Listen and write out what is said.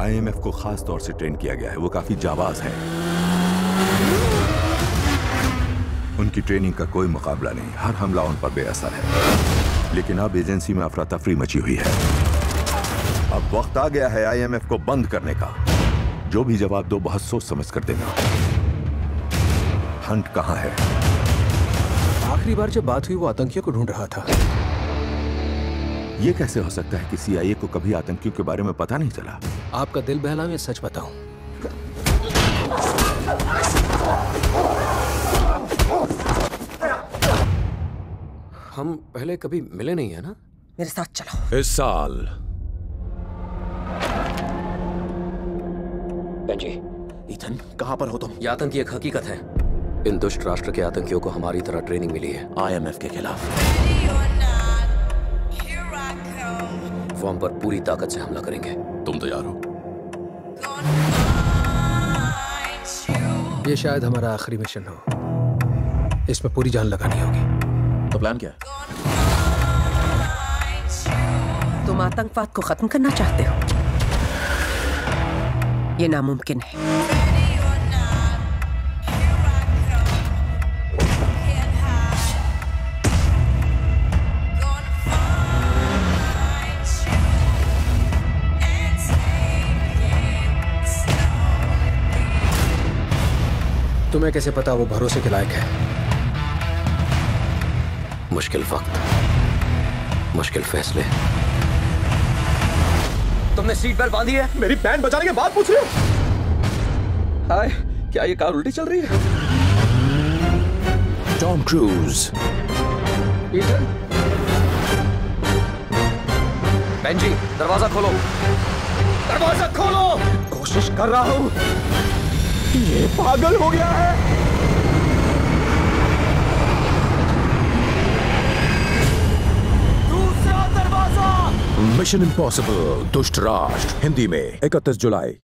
IMF को खास तौर से ट्रेन किया गया है। वो काफी जाबाज है। उनकी ट्रेनिंग का कोई मुकाबला नहीं। हर हमला उन पर बेअसर है। लेकिन अब एजेंसी में अफरा तफरी मची हुई है। अब वक्त आ गया है IMF को बंद करने का। जो भी जवाब दो बहुत सोच समझ कर देना। हंट कहाँ है? आखिरी बार जब बात हुई वो आतंकियों को ढूंढ रहा था। ये कैसे हो सकता है कि CIA को कभी आतंकियों के बारे में पता नहीं चला? आपका दिल बहला, मैं सच बताऊं। हम पहले कभी मिले नहीं है ना? मेरे साथ चलो। इस साल बेंजी, ईथन, कहां पर हो तुम? ये आतंकी एक हकीकत है। इन दुष्ट राष्ट्र के आतंकियों को हमारी तरह ट्रेनिंग मिली है IMF के खिलाफ। वो हम पर पूरी ताकत से हमला करेंगे। तुम तैयार हो? ये शायद हमारा आखिरी मिशन हो। इसमें पूरी जान लगानी होगी। तो प्लान क्या है? तुम आतंकवाद को खत्म करना चाहते हो? ये नामुमकिन है। तुम्हें कैसे पता वो भरोसे के लायक है? मुश्किल वक्त, मुश्किल फैसले। तुमने सीट बेल्ट बांधी है? मेरी बैंड बजाने के बाद पूछ रहे हो? हाय, क्या ये कार उल्टी चल रही है? Tom cruise. बेंजी, दरवाजा खोलो। दरवाजा खोलो। कोशिश कर रहा हूं। ये पागल हो गया है। दूसरा दरवाजा। मिशन इम्पॉसिबल दुष्ट राष्ट्र हिंदी में 31 जुलाई।